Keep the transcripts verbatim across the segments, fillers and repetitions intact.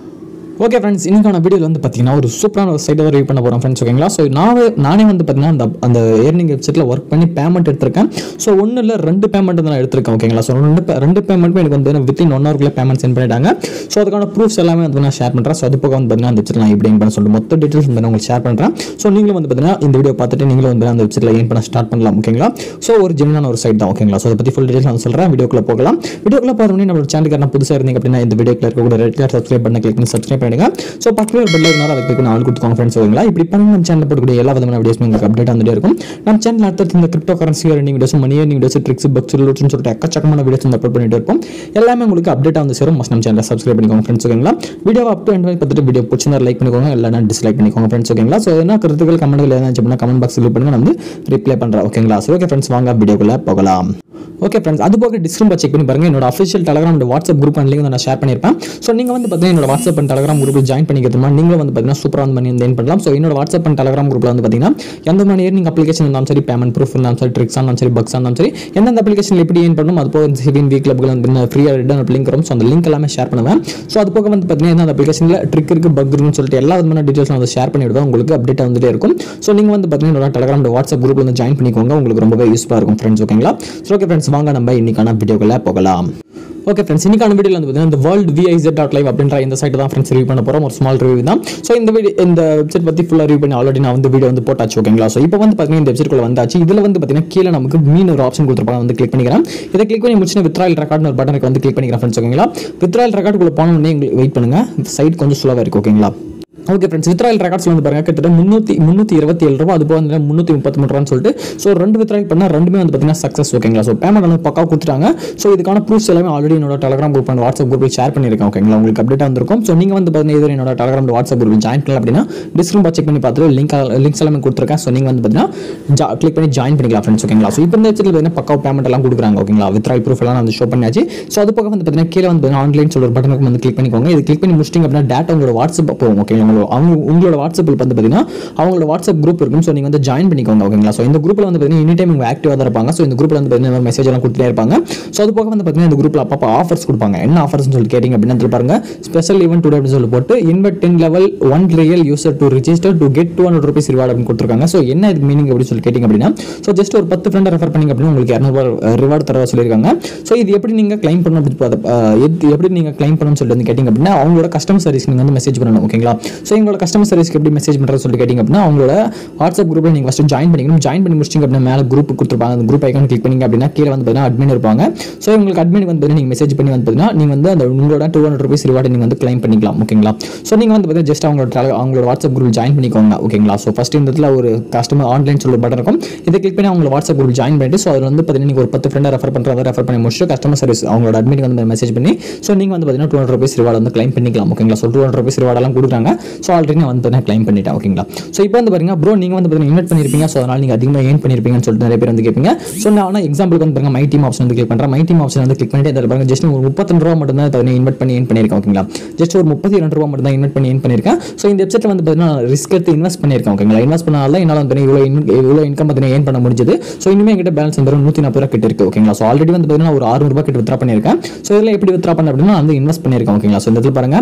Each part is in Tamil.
ஓகே ஃப்ரெண்ட்ஸ், இன்னைக்கான வீடியோவில் வந்து பார்த்தீங்கன்னா ஒரு சூப்பரான ஒரு சைட்டை ரிவ்யூ பண்ண போகிறோம் ஃப்ரெண்ட்ஸ். ஓகேங்களா? ஸோ நான் நானே வந்து பார்த்தீங்கன்னா அந்த அந்த ஏர்னிங் வெப்சைட்டில் ஒர்க் பண்ணி பேமெண்ட் எடுத்திருக்கேன். ஸோ ஒன்றும் இல்லை, ரெண்டு பேமெண்ட் தான் நான் எடுத்திருக்கேன். ஓகேங்களா? ஸோ ரெண்டு ரெண்டு பேமெண்ட்டுமே எனக்கு வந்து வித்தின் ஒன் ஹவர்க்குள்ளே பேமெண்ட் சென்ட் பண்ணிட்டாங்க. ஸோ அதுக்கான ப்ரூஃப்ஸ் எல்லாமே வந்து நான் ஷேர் பண்ணுறேன். ஸோ அது போக வந்து பார்த்தீங்கன்னா அந்த வெப்சைட் நான் எப்படி ஏன் பண்ண சொல்லிட்டு மொத்த டீட்டெயில்ஸ் வந்து நான் உங்களுக்கு ஷேர் பண்ணுறேன். ஸோ நீங்களும் வந்து பார்த்தீங்கன்னா இந்த வீடியோ பார்த்துட்டு நீங்களும் வந்து அந்த வெப்சைட்டில் ஏன் பண்ண ஸ்டார்ட் பண்ணலாம். ஓகேங்களா? ஸோ ஒரு ஜென்யூனான ஒரு சைட் தான். ஓகேங்களா? ஸோ அதை பற்றி ஃபுல் டீட்டெயில்ஸ் நான் சொல்கிறேன். வீடியோக்குள்ள போகலாம். வீடியோக்குள்ள போகிறோம். நம்மளோட சேனலுக்கு நான் புதுசாக இருந்தீங்க அப்படின்னா இந்த வீடியோக்குள்ள இருக்கக்கூடிய ரெட் கலர் சப்ஸ்கிரைப் பண்ண கிளிக் பண்ணி சப்ஸ்கிரைப் பண்ணிடுங்க. ஸோ பக்கத்தில் பெல் ஐகான் அதை கிளிக் பண்ணி ஆல் கொடுத்துக்கோங்க ஃப்ரெண்ட்ஸ். ஓகேங்களா? இப்படி பண்ணி நம்ம சேனலில் போடக்கூடிய எல்லா விதமான வீடியோஸ் உங்களுக்கு அப்டேட் வந்துட்டே இருக்கும். நம்ம சேனல் அடுத்தடுத்து இந்த crypto currency earning videos, money earning videos, tricks, bugs relation சொல்லிட்டு எக்கச்சக்கமான வீடியோஸ் வந்து அப்லோட் பண்ணிட்டு இருப்போம். எல்லாமே உங்களுக்கு அப்டேட் வந்து சேரும். மஸ்ட் நம்ம சேனலை சப்ஸ்கிரைப் பண்ணிக்கோங்க ஃப்ரெண்ட்ஸ். ஓகேங்களா? வீடியோ அப் டு எண்ட் வரை பார்த்துட்டு வீடியோ பிடிச்சிருந்தா லைக் பண்ணிக்கோங்க, இல்லைனா டிஸ்லைக் பண்ணிக்கோங்க ஃப்ரெண்ட்ஸ். ஓகேங்களா? ஸோ என்ன கருத்துக்கள் கமெண்ட்கள் ஏதாச்சும் அப்படின்னா கமெண்ட் பாக்ஸில் லீவ் பண்ணுங்க, நான் வந்து ரிப்ளை பண்ணுறேன். ஓகேங்களா? ஸோ ஓகே ஃப்ரெண்ட்ஸ், வாங்க வீடியோக்குள்ள போகலாம். ஓகே ஃப்ரெண்ட்ஸ், அது போக டிஸ்கிரிப்ஷன் செக் பண்ணி பாருங்க. என்னோட official Telegram and WhatsApp group and link நான் ஷேர் பண்ணியிருப்பேன். ஸோ நீங்கள் வந்து பார்த்தீங்கன்னா என்னோட வாட்ஸ்அப் அண்ட் டெலிகிராம் குரூப்பில் ஜாயின் பண்ணிக்கிறதுமா நீங்களும் வந்து பார்த்தீங்கன்னா சூப்பராக வந்து பண்ணி ஏர்ன் பண்ணலாம். ஸோ என்னோட வாட்ஸ்அப் அண்ட் டெலிகிராம் குரூப்பில் வந்து பார்த்தீங்கன்னா எந்த மாதிரி ஏர்னிங் அப்ளிகேஷன் இருந்தாலும் சரி, பேமெண்ட் ப்ரூஃப் இருந்தாலும் சரி, ட்ரிக்ஸ் இருந்தாலும் சரி, பக்ஸ் இருந்தாலும் சரி, எந்தெந்த அப்ளிகேஷன் எப்படி ஏர்ன் பண்ணணும், அது போக செவன் வீக் கிளப்கள் வந்து ஃப்ரீயாக ரிட்டர்ன் லிங்க் வரும். ஸோ அந்த லிங்க் எல்லாமே ஷேர் பண்ணுவேன். ஸோ அது போக வந்து பார்த்தீங்கன்னா எந்த அப்ளிகேஷனில் ட்ரிக் இருக்குது, பக் இருக்குன்னு சொல்லிட்டு எல்லா விதமான டீட்டெயில்ஸ் வந்து ஷேர் பண்ணிவிடுவேன். உங்களுக்கு அப்டேட் வந்துட்டே இருக்கும். ஸோ நீங்கள் வந்து பார்த்தீங்கன்னா என்னோட டெலிகிராம் வாட்ஸ்அப் குரூப்பில் வந்து ஜாயின் பண்ணிக்கோங்க. உங்களுக்கு ரொம்பவே யூஸ்ஃபுல்லாக இருக்கும் ஃப்ரெண்ட்ஸ். ஓகேங்களா? ஸோ ஓகே ஃப்ரெண்ட்ஸ், வாங்க நம்ம இன்னைக்கான வீடியோக்குள்ள போகலாம். ஓகே ஃப்ரெண்ட்ஸ், இன்னைக்கான வீடியோவில் வந்து பார்த்தீங்கன்னா இந்த வேர்ல்ட் விஐசெட் டாட் லைவ் அப்படின்ற இந்த சைட் தான் ஃப்ரெண்ட்ஸ் ரிவ்யூ பண்ண போகிறோம். ஒரு ஸ்மால் ரிவ்யூ தான். ஸோ இந்த வீடியோ இந்த வெப்சைட் பற்றி ஃபுல்லாக ரிவ்யூ பண்ணி ஆல்ரெடி நான் வந்து வீடியோ வந்து போட்டாச்சு. ஓகேங்களா? ஸோ இப்போ வந்து பார்த்தீங்கன்னா இந்த வெப்சைட்குள்ள வந்தாச்சு. இதில் வந்து பார்த்தீங்கன்னா கீழே நமக்கு மீன் ஒரு ஆப்ஷன் கொடுத்துருப்பாங்க, வந்து கிளிக் பண்ணிக்கிறேன். இதை கிளிக் பண்ணி முடிச்சு வித்ட்ராயல் ரெக்கார்ட்னு ஒரு பட்டனுக்கு வந்து கிளிக் பண்ணிக்கிறேன் ஃப்ரெண்ட்ஸ். ஓகேங்களா? வித்ட்ராயல் ரெக்கார்டுக்குள்ள போன உடனே உங்களுக்கு வெயிட் பண்ணுங்க, சைட் கொஞ்சம் ஸ்லோவாக இருக்குது. ஓகேங்களா? ஓகே ஃப்ரெண்ட்ஸ், வித்ட்ராயல் ரெக்கார்ட்ஸ் வந்து பாருங்க கிட்டத்தட்ட முந்நூற்றி முந்நூற்றி இருபத்தி ஏழு ரூபா, அது போக வந்து முந்நூற்றி முப்பத்தி மூணு ரூபான்னு சொல்லிட்டு ஸோ ரெண்டு வித்ட்ராயல் பண்ணால் ரெண்டுமே வந்து பார்த்தீங்கன்னா சக்ஸஸ். ஓகேங்களா? ஸோ பேமெண்ட் வந்து பக்கா கொடுத்துட்டாங்க. ஸோ இதுக்கான ப்ரூஃப்ஸ் எல்லாமே ஆல்ரெடி என்னோட டெலிகிராம் குரூப் அண்ட் வாட்ஸ்அப் குரூப்பில் ஷேர் பண்ணியிருக்கேன். ஓகேங்களா? உங்களுக்கு அப்டேட் வந்திருக்கும். ஸோ நீங்கள் வந்து பார்த்தீங்கன்னா இது என்னோட டெலிகிராம் வாட்ஸ்அப் குரூப் ஜாயின் பண்ணலாம் அப்படின்னா டிஸ்கிரிப்ஷன் செக் பண்ணி பார்த்துட்டு லிங்க் லிங்க்ஸ் எல்லாமே கொடுத்துருக்கேன். ஸோ நீங்கள் வந்து பார்த்தீங்கன்னா கிளிக் பண்ணி ஜாயின் பண்ணிக்கலாம் ஃப்ரெண்ட்ஸ். ஓகேங்களா? ஸோ இப்போ இந்த வெப்சைட்டில் பார்த்தீங்கன்னா பக்கா பேமெண்ட் எல்லாம் கொடுக்குறாங்க. ஓகேங்களா? வித்ட்ராயல் ப்ரூஃப் எல்லாம் வந்து ஷோ பண்ணியாச்சு. ஸோ அது போக வந்து பார்த்தீங்கன்னா கீழே வந்து ஆன்லைன் சொல்ற பட்டனுக்கு வந்து கிளிக் பண்ணிக்கோங்க. இது கிளிக் பண்ணி முடிச்சிட்டிங்க அப்படின்னா டேட்டா உங்களோட வாட்ஸ்அப் போகும். ஓகேங்களா? அவங்க உங்களோட வாட்ஸ்அப்பில் வந்து பார்த்தீங்கன்னா அவங்களோட வாட்ஸ்அப் குரூப் இருக்கும். ஸோ நீங்கள் வந்து ஜாயின் பண்ணிக்கோங்க. ஓகேங்களா? ஸோ இந்த குரூப்பில் வந்து பார்த்தீங்கன்னா எனி டைம் உங்கள் ஆக்டிவாக தான் இருப்பாங்க. ஸோ இந்த குரூப்பில் வந்து பார்த்தீங்கன்னா மெசேஜ் எல்லாம் கொடுத்துட்டே இருப்பாங்க. ஸோ அது போக வந்து பார்த்தீங்கன்னா இந்த குரூப்பில் அப்பப்போ ஆஃபர்ஸ் கொடுப்பாங்க. என்ன ஆஃபர்ஸ்னு சொல்லி கேட்டிங்க அப்படின்னா பாருங்க, ஸ்பெஷல் ஈவென்ட் டுடே அப்படின்னு சொல்லி போட்டு invite ten level one real user to register to get two hundred rupees reward அப்படின்னு கொடுத்துருக்காங்க. ஸோ என்ன இது மீனிங் அப்படின்னு சொல்லி கேட்டிங்க அப்படின்னா ஸோ ஜஸ்ட் ஒரு பத்து ஃப்ரெண்டை ரெஃபர் பண்ணிங்க அப்படின்னா உங்களுக்கு இரநூறுபா ரிவார்டு தர சொல்லியிருக்காங்க. ஸோ இது எப்படி நீங்கள் கிளைம் பண்ணணும் அப்படின்னு எப்படி நீங்கள் கிளைம் பண்ணணும்னு சொல்லிட்டு வந்து கேட்டிங்க அப்படின்னா அவங்களோட கஸ்டமர் சர்வீஸ் நீங்கள் வந்து மெசேஜ் பண்ணணும். ஓகேங்களா? ஸோ எங்களோட கஸ்டமர் சர்வீஸ்க்கு எப்படி மெசேஜ் பண்ணுறது சொல்லிட்டு கேட்டிங்க அப்படின்னா அவங்களோட வாட்ஸ்அப் குரூப்பில் நீங்கள் ஃபஸ்ட்டு ஜாயின் பண்ணிக்கணும். ஜாயின் பண்ணி முடிச்சிங்க அப்படின்னா மேலே குரூப் கொடுத்துருப்பாங்க. அந்த குரூப் ஐக்கான் கிளிக் பண்ணிங்க அப்படின்னா கீழே வந்து பார்த்தீங்கன்னா அட்மின் இருப்பாங்க. ஸோ உங்களுக்கு அட்மின் வந்து நீங்கள் மெசேஜ் பண்ணி வந்து பார்த்தீங்கன்னா நீங்கள் வந்து அந்த உங்களோட டூ ஹண்ட்ரட் ருபீஸ் ரிவார்டு நீங்கள் வந்து கிளைம் பண்ணிக்கலாம். ஓகேங்களா? ஸோ நீங்கள் வந்து பார்த்தீங்கன்னா ஜஸ்ட் அவங்களோட அவங்களோட வாட்ஸ்அப் குரூப் ஜாயின் பண்ணிக்கோங்க. ஓகேங்களா? ஸோ ஃபஸ்ட் இந்த இடத்துல ஒரு கஸ்டமர் ஆன்லைன் சொல்ல பட்டன் இருக்கும். இதை கிளிக் பண்ணி அவங்களோட வாட்ஸ்அப் குரூப் ஜாயின் பண்ணிட்டு ஸோ அதில் வந்து பார்த்தீங்கன்னா நீங்கள் ஒரு பத்து ஃப்ரெண்டை ரெஃபர் பண்ணுறத ரெஃபர் பண்ணி முடிச்சுட்டு கஸ்டமர் சர்வீஸ் அவங்களோட அட்மின் வந்து மெசேஜ் பண்ணி ஸோ நீங்கள் வந்து பார்த்தீங்கன்னா டூ ஹண்ட்ரட் ருபீஸ் ரிவார்டு வந்து கிளைம் பண்ணிக்கலாம். ஓகேங்களா? ஸோ டூ ஹண்ட்ரட் ருபீஸ் ரிவார்டெல்லாம் கொடுக்குறாங்க. ஸோ ஆல்ரெடி நான் வந்து பார்த்தீங்கன்னா கிளைம் பண்ணிட்டேன். ஓகேங்களா? ஸோ இப்போ வந்து பாருங்க ப்ரோ, நீங்கள் வந்து பார்த்தீங்கன்னா இன்வெஸ்ட் பண்ணியிருப்பீங்க. ஸோ அதனால் நீங்கள் அதிகமாக ஏர்ன் பண்ணியிருப்பீங்கன்னு சொல்லிட்டு நிறைய பேர் வந்து கேட்பீங்க. ஸோ நான் எக்ஸாம்பிளுக்கு வந்து பாருங்க மை டீம் ஆப்ஷன் வந்து கிளிக் பண்ணுறேன். மை டீம் ஆப்ஷன் வந்து கிளிக் பண்ணிட்டு அதில் பாருங்க ஜஸ்ட் ஒரு முப்பத்தி ரூபா மட்டும் தான் இன்வெஸ்ட் பண்ணி ஏர்ன் பண்ணியிருக்கேன். ஓகேங்களா? ஜஸ்ட் ஒரு முப்பத்தி ரெண்டு ரூபா மட்டும் தான் இன்வெஸ்ட் பண்ணி ஏர்ன் பண்ணியிருக்கேன். ஸோ இந்த வெப்சைட்டில் வந்து பார்த்தீங்கன்னா ரிஸ்க் எடுத்து இன்வெஸ்ட் பண்ணியிருக்கேன். ஓகேங்களா? இன்வெஸ்ட் பண்ணால என்னால் வந்து இவ்வளோ இவ்வளோ இன்கம் பார்த்தீங்கன்னா ஏர்ன் பண்ண முடிஞ்சது. ஸோ இனிமேல் என்கிட்ட பேலன்ஸ் வந்து நூற்றி நாற்பது ரூபா கிட்ட இருக்குது. ஓகேங்களா? ஸோ ஆல்ரெடி வந்து பார்த்தீங்கன்னா ஒரு அறுநூறு ரூபா கிட்ட வித்ரா பண்ணியிருக்கேன். ஸோ இதில் எப்படி வித்ரா பண்ண அப்படின்னா வந்து இன்வெஸ்ட் பண்ணியிருக்கேன். ஓகேங்களா? ஸோ இந்த இடத்துல பாருங்க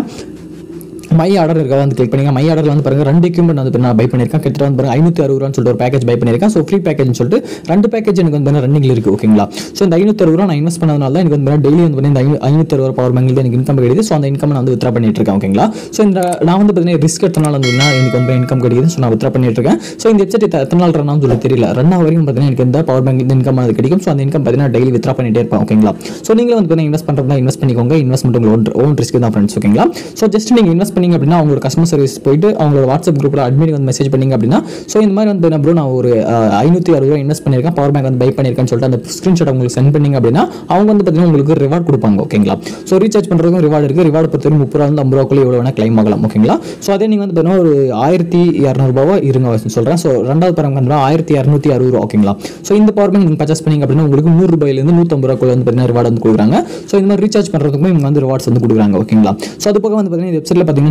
மை ஆர்டர் இருக்கா வந்து கிளிக் பண்ணுங்க. மை ஆர்டர்ல வந்து பாருங்க ரெண்டு எக்யூப்மெண்ட் வந்து நான் பை பண்ணியிருக்கேன். கிட்டத்தட்ட வந்து பாருங்க ஐநூற்றி அறுபது ரூபான்னு சொல்லிட்டு ஒரு பேக்கேஜ் பை பண்ணியிருக்கேன். ஸோ ஃப்ரீ பேக்கேஜ்னு சொல்லிட்டு ரெண்டு பேக்கேஜ் எனக்கு வந்து ரன்னிங்ல இருக்கு. ஓகேங்களா? ஸோ இந்த ஐநூற்றி அறுபது ரூபா நான் இன்வெஸ்ட் பண்ணதுனால தான் எனக்கு வந்து டெய்லி வந்து இந்த ஐநூற்றி அறுபது பவர் பேங்கில் எனக்கு இன்கம் கிடைக்குது. ஸோ அந்த இன்கம் நான் வந்து வித்ரா பண்ணிட்டு இருக்கேன். ஓகேங்களா? ஸோ இந்த நான் வந்து பார்த்தீங்கன்னா ரிஸ்க் எடுத்தனால வந்து எனக்கு வந்து இன்கம் கிடைக்குது. ஸோ நான் வித்ரா பண்ணிட்டு இருக்கேன். ஸோ இந்த வெப்சைட் எத்தனை நாள் ரன் ஆகும் சொல்லி தெரியல. ரன் ஆகும் வரைக்கும் பார்த்தீங்கன்னா எனக்கு இந்த பவர் பேங்க் இன்கம் அது கிடைக்கும். ஸோ அந்த இன்கம் பார்த்தீங்கன்னா டெய்லி வித்ரா பண்ணிட்டே இருப்பேன். ஓகேங்களா? ஸோ நீங்களும் வந்து பார்த்தீங்கன்னா இன்வெஸ்ட் பண்ணுறதா இன்வெஸ்ட் பண்ணிக்கோங்க. இன்வெஸ்ட்மெண்ட் உங்களோட ஓன் ரிஸ்க் தான் ஃப்ரெண்ட்ஸ். ஓகேங்களா? ஸோ ஜஸ்ட் நீங்கள் இன்வெஸ்ட் பண்ணீங்க அப்படின்னா அவங்களோட கஸ்டமர் சர்வீஸ் போயிட்டு அவங்களோட வாட்ஸ்அப் குரூப்பில் அட்மின் வந்து மெசேஜ் பண்ணிங்க அப்படின்னா ஸோ இந்த மாதிரி வந்து ப்ரோ நான் ஒரு ஐநூற்றி அறுபது ரூபா இன்வெஸ்ட் பண்ணியிருக்கேன், பவர் பேங்க் வந்து பை பண்ணியிருக்கேன்னு சொல்லிட்டு அந்த ஸ்க்ரீன்ஷாட் உங்களுக்கு சென்ட் பண்ணிங்க அப்படின்னா அவங்க வந்து பார்த்தீங்கன்னா உங்களுக்கு ரிவார்ட் கொடுப்பாங்க. ஓகேங்களா? ஸோ ரீசார்ஜ் பண்ணுறதுக்கும் ரிவார்டு இருக்குது. ரிவார்டு பொறுத்தவரை முப்பது ரூபா வந்து ஐம்பது ரூபாக்குள்ள எவ்வளோ வேணால் கிளைம் ஆகலாம். ஓகேங்களா? ஸோ அதே நீங்கள் வந்து பார்த்தீங்கன்னா ஒரு ஆயிரத்தி இரநூறுபாவா இருங்க சொல்கிறேன். ஸோ ரெண்டாவது பவர் வந்து ஆயிரத்தி இரநூத்தி அறுபது ரூபா. ஓகேங்களா? ஸோ இந்த பவர் பேங்க் நீங்கள் பர்ச்சேஸ் பண்ணிங்க அப்படின்னா உங்களுக்கு நூறு ரூபாயிலேருந்து நூற்றம்பது ரூபாக்குள்ள வந்து ரிவார்டு வந்து கொடுக்குறாங்க. ஸோ இந்த மாதிரி ரீசார்ஜ் பண்ணுறதுக்கும் இவங்க வந்து ரிவார்ட்ஸ் வந்து கொடுக்குறாங்க. ஓகேங்களா? ஸோ அது போக வந்து பார்த்தீங்கன்னா இந்த வெப்சைட்டில் பார்த்தீங்கன்னா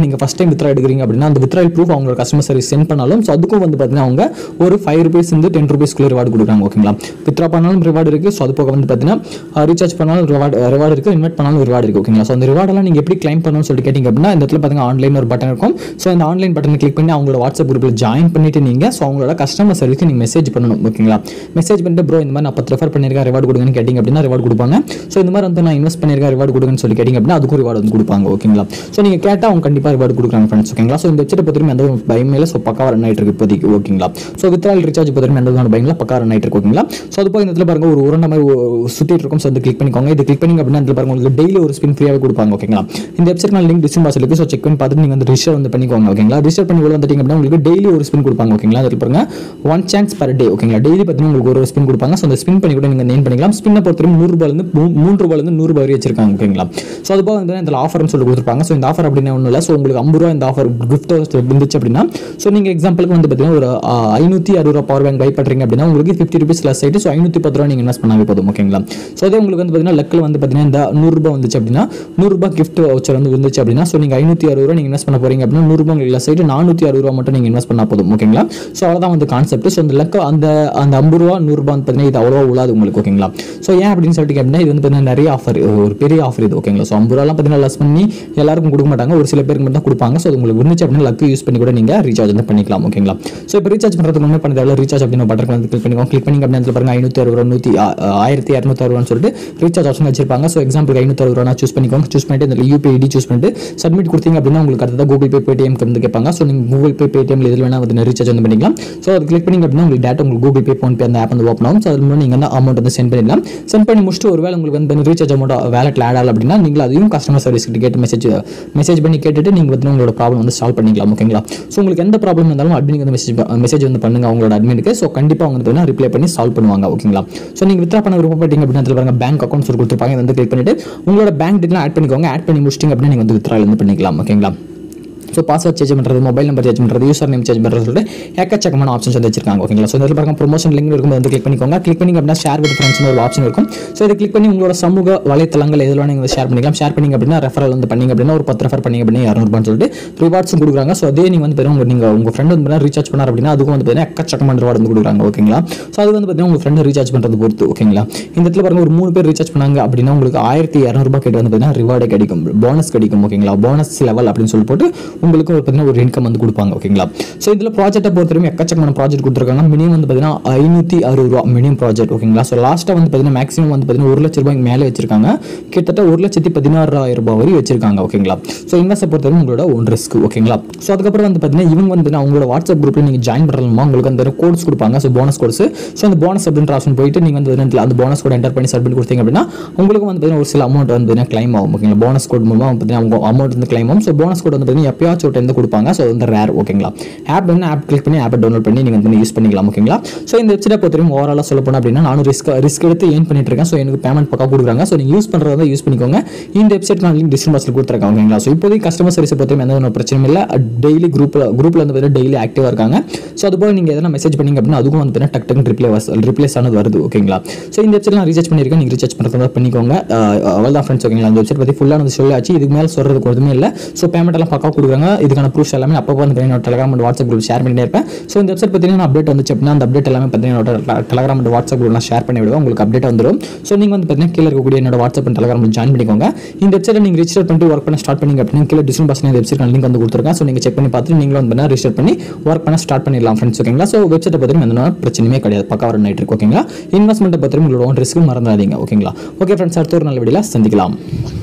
பார்த்தீங்கன்னா நீங்கள் ஃபஸ்ட் டைம் வித்ரா எடுக்கிறீங்க அப்படின்னா அந்த வித்ராயல் ப்ரூஃப் அவங்களோட கஸ்டமர் சர்வீஸ் சென்ட் பண்ணாலும் ஸோ அதுக்கும் வந்து பார்த்தீங்கன்னா அவங்க ஒரு ஃபைவ் ருபீஸ் வந்து டென் ருபீஸ்க்குள்ள ரிவார்டு கொடுக்குறாங்க ஓகேங்களா. வித்ரா பண்ணாலும் ரிவார்டு இருக்குது. ஸோ அது போக வந்து பார்த்தீங்கன்னா ரீசார்ஜ் பண்ணாலும் ரிவார்டு ரிவார்டு இருக்குது, இன்வெஸ்ட் பண்ணாலும் ரிவார்டு இருக்குது ஓகேங்களா. ஸோ அந்த ரிவார்டெல்லாம் நீங்கள் எப்படி கிளைம் பண்ணணும்னு சொல்லிட்டு கேட்டிங்க அப்படின்னா இந்த இடத்துல பார்த்தீங்கன்னா ஆன்லைன் ஒரு பட்டன் இருக்கும். ஸோ அந்த ஆன்லைன் பட்டனை கிளிக் பண்ணி அவங்களோட வாட்ஸ்அப் குரூப்பில் ஜாயின் பண்ணிட்டு நீங்கள் ஸோ அவங்களோட கஸ்டமர் சர்வீஸ்க்கு நீங்கள் மெசேஜ் பண்ணணும் ஓகேங்களா. மெசேஜ் பண்ணிட்டு ப்ரோ இந்த மாதிரி நான் பத்து ரெஃபர் பண்ணியிருக்கேன் ரிவார்டு கொடுங்கன்னு கேட்டிங்க அப்படின்னா ரிவார்டு கொடுப்பாங்க. ஸோ இந்த மாதிரி வந்து நான் இன்வெஸ்ட் பண்ணியிருக்கேன் ரிவார்டு கொடுங்கன்னு சொல்லி கேட்டிங்க அப்படின்னா அதுக்கும் ரிவார்டு வந்து கொடுப்பாங்க ஓகேங்களா. ஸோ நீங்கள் கேட்டால் அவங்க கண்டிப்பாக ரிவார்டு கொடுக்குறாங்க ஃப்ரெண்ட்ஸ் ஓகேங்களா. ஸோ இந்த வெப்சைட் பற்றியும் எந்த ஒரு பயமே இல்லை. ஸோ பக்காவாக ரன் ஆகிட்டு இருக்கு இப்போதைக்கு ஓகேங்களா. ஸோ வித்ரால் ரீசார்ஜ் பற்றியும் எந்த ஒரு பயங்களா பக்கா ரன் ஆகிட்டு இருக்கு ஓகேங்களா. ஸோ அது போய் இந்த இடத்துல பாருங்க ஒரு உருண்டை மாதிரி சுற்றிட்டு இருக்கும். ஸோ வந்து கிளிக் பண்ணிக்கோங்க. இது கிளிக் பண்ணிங்க அப்படின்னா இந்த பாருங்க உங்களுக்கு டெய்லி ஒரு ஸ்பின் ஃப்ரீயாகவே கொடுப்பாங்க ஓகேங்களா. இந்த வெப்சைட் லிங்க் டிஸ்கிரிப்ஷன் பாக்ஸ்ல இருக்கு. ஸோ செக் பண்ணி பார்த்துட்டு நீங்கள் வந்து ரிஜிஸ்டர் வந்து பண்ணிக்கோங்க ஓகேங்களா. ரிஜிஸ்டர் பண்ணி உள்ள வந்துட்டீங்க அப்படின்னா உங்களுக்கு டெய்லி ஒரு ஸ்பின் கொடுப்பாங்க ஓகேங்களா. அதில் பாருங்க ஒன் சான்ஸ் பர் டே ஓகேங்களா. டெய்லி பார்த்தீங்கன்னா உங்களுக்கு ஒரு ஸ்பின் கொடுப்பாங்க. ஸோ அந்த ஸ்பின் பண்ணி கூட நீங்கள் நேம் பண்ணிக்கலாம். ஸ்பின்னை பொறுத்தவரை நூறு ரூபாயிலிருந்து மூன்று ரூபாயிலிருந்து நூறு ரூபாய் வரை வச்சிருக்காங்க ஓகேங்களா. ஸோ அது போக வந்து இதில் ஆஃபர்னு சொல்லி கொடுத்துருப்பாங்க. ஸோ இந்த ஆஃபர் அப்படின்னு ஒன்றும் இல்லை. ஸோ உங்களுக்கு ஐம்பது ரூபா இந்த ஆஃபர் கிஃப்ட் இருந்துச்சு அப்படின்னா ஸோ நீங்கள் எக்ஸாம்பிளுக்கு வந்து பார்த்தீங்கன்னா ஒரு ஐநூற்றி அறுபது ரூபா பவர் பேங்க் பை பண்ணுறீங்க அப்படின்னா உங்களுக்கு ஃபிஃப்டி ருபீஸ் லெஸ் ஆகிட்டு ஸோ ஐநூற்றி பத்து ரூபா நீங்கள் இன்வெஸ்ட் பண்ணாவே போதும் ஓகேங்களா. ஸோ அதே உங்களுக்கு வந்து பார்த்தீங்கன்னா லக்கில் வந்து பார்த்தீங்கன்னா இந்த நூறுரூபா வந்துச்சு அப்படின்னா நூறுரூபா கிஃப்ட் வவுச்சர் வந்து வந்துச்சு அப்படின்னா ஸோ நீங்கள் ஐநூற்றி அறுபது ரூபா நீங்கள் இன்வெஸ்ட் பண்ண போறீங்க அப்படின்னா நூறுரூபா உங்களுக்கு லெஸ் ஆகிட்டு நானூற்றி அறுபது ரூபா மட்டும் நீங்கள் இன்வெஸ்ட் பண்ணால் போதும் ஓகேங்களா. ஸோ அவ்வளோதான் வந்து கான்செப்ட். ஸோ அந்த லக்கு அந்த அந்த ஐம்பது ரூபா நூறுரூபா வந்து பார்த்தீங்கன்னா இது அவ்வளோ உள்ளாது உங்களுக்கு ஓகேங்களா. ஸோ ஏன் அப்படின்னு சொல்லிட்டு அப்படின்னா இது வந்து பார்த்தீங்கன்னா நிறைய ஆஃபர் ஒரு பெரிய ஆஃபர் இது ஓகேங்களா. ஸோ ஐம்பது ரூபாலாம் பார்த்தீங்கன்னா லெஸ் பண்ணி எல்லாருக்கும் கொடுக்க மாட்டாங்க, ஒரு சில பேருக்கு மட்டும் தான் கொடுப்பாங்க. ஸோ உங்களுக்கு இருந்துச்சு அப்படின்னா லக்கு யூஸ் பண்ணி கூட நீங்கள் ரீசார்ஜ் வந்து பண்ணிக்கலாம் ஓகேங்களா. ஸோ இப்போ ரீசார்ஜ் பண்ணுறதுக்கு முன்னே பண்ண தேவை ரீசார்ஜ் அப்படின்னு பட்டன் வந்து கிளிக் பண்ணிக்கோங்க. கிளிக் பண்ணிங்க அப்படின்னா பாருங்க ஐநூற்றி அறுபது ரூபா நூற்றி ஆயிரத்தி இரநூத்தி அறுபது சொல்லிட்டு ரீசார்ஜ் ஆப்ஷன் வச்சிருப்பாங்க. ஸோ எக்ஸாம்பிள் ஐநூற்றி அறுபது ரூபா சூஸ் பண்ணிக்கோங்க. சூஸ் பண்ணிட்டு இந்த யூபிஐ ஐடி சூஸ் பண்ணிட்டு சப்மிட் கொடுத்தீங்க அப்படின்னா உங்களுக்கு அடுத்தது கூகுள் பே பேடிஎம் வந்து கேட்பாங்க. ஸோ நீங்கள் கூகுள் பே பேடிஎம் இதில் வேணா வந்து ரீசார்ஜ் வந்து பண்ணிக்கலாம். ஸோ அது கிளிக் பண்ணிங்க அப்படின்னா உங்களுக்கு டேட்டா உங்களுக்கு கூகுள் பே ஃபோன் பே அந்த ஆப் வந்து ஓப்பன் ஆகும். ஸோ அது மூலம் நீங்கள் வந்து அமௌண்ட் வந்து சென்ட் பண்ணிடலாம். சென்ட் பண்ணி முடிச்சுட்டு ஒரு வேலை உங்களுக்கு வந்து ரீசார்ஜ் அமௌண்ட் வேலெட்டில் ஆட் ஆகல அப்படின்னா நீங்கள் அதையும் கஸ்டமர் சர்வீஸ் கிட்ட கேட்டு மெசேஜ் மெசேஜ் பண்ணி கேட்டுட்டு நீங்கள் வந்து உங்களோட ப்ராப்ளம் வந்து சால்வ் பண்ணிக்கலாம் ஓகேங்களா. ஸோ உங்களுக்கு எந்த ப்ராப்ளம் இருந்தாலும் அட்மினுக்கு வந்து மெசேஜ் மெசேஜ் வந்து பண்ணுங்க அவங்களோட அட்மினுக்கு. ஸோ கண்டிப்பாக அவங்க வந்து ரிப்ளை பண்ணி சால்வ் பண்ணுவாங்க ஓகேங்களா. ஸோ நீங்கள் வித்ரா பண்ண விருப்பப்பட்டீங்க அப்படின்னா அதில் பாருங்க பேங்க் அக்கௌண்ட் சொல்லி கொடுத்துருப்பாங்க. வந்து கிளிக் பண்ணிட்டு உங்களோட பேங்க் டீட்டெயில் ஆட் பண்ணிக்கோங்க. ஆட் பண்ணி முடிச்சிட்டிங்க அப்படின்னா நீங்கள் வந்து வித்ரால வந்து பண்ணிக்கலாம் ஓகேங்களா. ஸோ பாஸ்வேர்ட் சேஞ்ச் பண்ணுறது, மொபைல் நம்பர் சேஞ்ச் பண்ணுறது, யூசர் நேம் சேஞ்ச் பண்ணுறது சொல்லிட்டு எக்கச்சக்கமான ஆப்ஷன்ஸ் வந்து வச்சிருக்காங்க ஓகேங்களா. ஸோ இதில் பாருங்க ப்ரொமோஷன் லிங்க் இருக்கும் வந்து கிளிக் பண்ணிக்கோங்க. கிளிக் பண்ணி அப்படின்னா ஷேர் வித் ஃப்ரெண்ட்ஸ்னு ஒரு ஆப்ஷன் இருக்கும். ஸோ இதை கிளிக் பண்ணி உங்களோட சமூக வலைத்தளங்கள் எதில் நீங்கள் ஷேர் பண்ணிக்கலாம். ஷேர் பண்ணிங்க அப்படின்னா ரெஃபரல் வந்து பண்ணிங்க அப்படின்னா ஒரு பத்து ரெஃபர் பண்ணிங்க அப்படின்னா இரநூறுபான்னு சொல்லிட்டு ரிவார்ட்ஸும் கொடுக்குறாங்க. ஸோ அதே நீங்கள் வந்து பார்த்தீங்கன்னா நீங்கள் உங்கள் ஃப்ரெண்ட் வந்து ரீசார்ஜ் பண்ணார் அப்படின்னா அதுக்கும் வந்து பார்த்தீங்கன்னா எக்கச்சக்கமான ரிவார்டு வந்து கொடுக்குறாங்க ஓகேங்களா. ஸோ அது வந்து பார்த்தீங்கன்னா உங்கள் ஃப்ரெண்ட் ரீசார்ஜ் பண்ணுறது பொறுத்து ஓகேங்களா. இந்த இடத்துல பாருங்க ஒரு மூணு பேர் ரீசார்ஜ் பண்ணாங்க அப்படின்னா உங்களுக்கு ஆயிரத்தி இரநூறுபா கிட்ட வந்து பார்த்தீங்கன்னா ரிவார்டே கிடைக்கும், போனஸ் கிடைக்கும் ஓகேங்களா. போனஸ் லெவல் அப்படின்னு சொல்லி போட்டு உங்களுக்கு பார்த்தீங்கன்னா ஒரு இன்கம் வந்து கொடுப்பாங்க ஓகேங்களா. ஸோ இதில் ப்ராஜெக்ட்டை பொறுத்தவரைக்கும் எக்கச்சக்கமான ப்ராஜெக்ட் கொடுத்துருக்காங்க. மினிமம் வந்து பார்த்தீங்கன்னா ஐநூற்றி அறுபது ரூபா மினிமம் ப்ராஜெக்ட் ஓகேங்களா. ஸோ லாஸ்ட்டாக வந்து பார்த்தீங்கன்னா மேக்ஸிமம் வந்து பார்த்தீங்கன்னா ஒரு லட்ச ரூபாய்க்கு மேலே வச்சிருக்காங்க. கிட்டத்தட்ட ஒரு லட்சத்தி பதினாறாயிரம் ரூபாய் வரை வச்சிருக்காங்க ஓகேங்களா. ஸோ இன்வெஸ்ட்டை பொறுத்தவரைக்கும் உங்களோட ஒன் ரிஸ்க் ஓகேங்களா. ஸோ அதுக்கப்புறம் வந்து பார்த்தீங்கன்னா இவங்க வந்து அவங்களோட வாட்ஸ்அப் குரூப்பில் நீங்கள் ஜாயின் பண்ணலாமா உங்களுக்கு அந்த கோட்ஸ் கொடுப்பாங்க. So bonus codes. ஸோ அந்த போனஸ் அப்படின்ற ஆப்ஷன் போயிட்டு நீங்கள் வந்து அந்த போனஸ் கோட் என்டர் பண்ணி சப்மிட் கொடுத்தீங்க அப்படின்னா உங்களுக்கு வந்து பார்த்தீங்கன்னா ஒரு சில அமௌண்ட் வந்து பார்த்தீங்கன்னா கிளைம் ஆகும் ஓகேங்களா. போனஸ் கோட் மூலமாக பார்த்தீங்கன்னா அவங்க அமௌண்ட் வந்து கிளைம் ஆகும். ஸோ போனஸ் கோட் வந்து பார்த்தீங்கன்னா எப்பயாச்சும் ஒரு டைம் வந்து கொடுப்பாங்க. ஸோ வந்து ரேர் ஓகேங்களா. ஆப் வந்து ஆப் கிளிக் பண்ணி ஆப்பை டவுன்லோட் பண்ணி நீங்கள் வந்து யூஸ் பண்ணிக்கலாம் ஓகேங்களா. ஸோ இந்த வெப்சைட்டை பொறுத்தவரைக்கும் ஓவராலாக சொல்ல போனால் அப்படின்னா நானும் ரிஸ்க் ரிஸ்க் எடுத்து ஏன் பண்ணிட்டு இருக்கேன். ஸோ எனக்கு பேமெண்ட் பக்கா கொடுக்குறாங்க. ஸோ நீங்கள் யூஸ் பண்ணுறத வந்து யூஸ் பண்ணிக்கோங்க. இந்த வெப்சைட் நான் லிங்க் டிஸ்கிரிப்ஷன் பாக்ஸில் கொடுத்துருக்கேன் ஓகேங்களா. ஸோ இப்போதைக்கு கஸ்டமர் சர்வீஸ் பொறுத்தவரைக்கும் எந்த ஒரு பிரச்சனையும் இல்லை. டெய்லி குரூப்பில் குரூப்பில் வந்து பார்த்தீங்கன்னா டெய்லி ஆக்டிவாக இருக்காங்க. ஸோ அது போக நீங்கள் எதனா மெசேஜ் பண்ணிங்க அப்படின்னா அதுக்கும் வந்து பார்த்தீங்கன்னா டக் டக்குன்னு ரிப்ளை ரிப்ளேஸ் ஆனது வருது ஓகேங்களா. ஸோ இந்த வெப்சைட் நான் ரீசார்ஜ் பண்ணியிருக்கேன். நீங்கள் ரீசார்ஜ் பண்ணுறதா பண்ணிக்கோங்க. அவ்வளோதான் ஃப்ரெண்ட்ஸ் ஓகேங்களா. இந்த வெப்சைட் பற்றி ஃபுல்லாக வந்து சொல்லாச்சு. இதுக்கு மேலே சொல்கிறதுக்கு ஒன்றுமே இல்லை. ஸோ பேமெண்ட் எல்லாம் பக்கா கொடுக்குறாங்க. இதுக்கான ப்ரூஃப்ஸ் எல்லாமே அப்போ வந்து என்னோட Telegram and WhatsApp group share பண்ணிட்டே இருப்பேன். ஸோ இந்த வெப்சைட் பார்த்தீங்கன்னா அப்டேட் வந்துச்சு அப்படின்னா அந்த அப்டேட் எல்லாமே பார்த்தீங்கன்னா டெலிகிராம் அண்ட் வாட்ஸ்அப் குரூப் நான் ஷேர் பண்ணி விடுவேன். உங்களுக்கு அப்டேட் வந்துடும். ஸோ நீங்கள் வந்து பார்த்தீங்கன்னா கீழே இருக்கக்கூடிய என்னோட வாட்ஸ்அப் அண்ட் டெலிகிராம் ஜாயின் பண்ணிக்கோங்க. இந்த வெப்சைட்டை நீங்கள் ரிஜிஸ்டர் பண்ணிட்டு ஒர்க் பண்ண ஸ்டார்ட் பண்ணிங்க அப்படின்னா கீழே டிஸ்கிரிப்ஷன் பாக்ஸில் இந்த வெப்சைட் லிங்க் வந்து கொடுத்துருக்கேன். ஸோ நீங்கள் செக் பண்ணி பார்த்துட்டு நீங்களும் வந்து ரிஜிஸ்டர் பண்ணி ஒர்க் பண்ண ஸ்டார்ட் பண்ணிடலாம் ஃப்ரெண்ட்ஸ் ஓகேங்களா. ஸோ வெப்சைட்டை பற்றியும் எந்த பிரச்சனையுமே கிடையாது. பக்கா ரன் ஆகிட்டு இருக்கு ஓகேங்களா. இன்வெஸ்ட்மெண்ட்டை பற்றியும் உங்களோட ஒன் ரிஸ்க்கும் மறந்துடாதீங்க ஓகேங்களா. ஓகே ஃப்ரெண்ட்ஸ், அடுத்த ஒரு நல்ல வீடியோவில் சந்திக்கலாம்.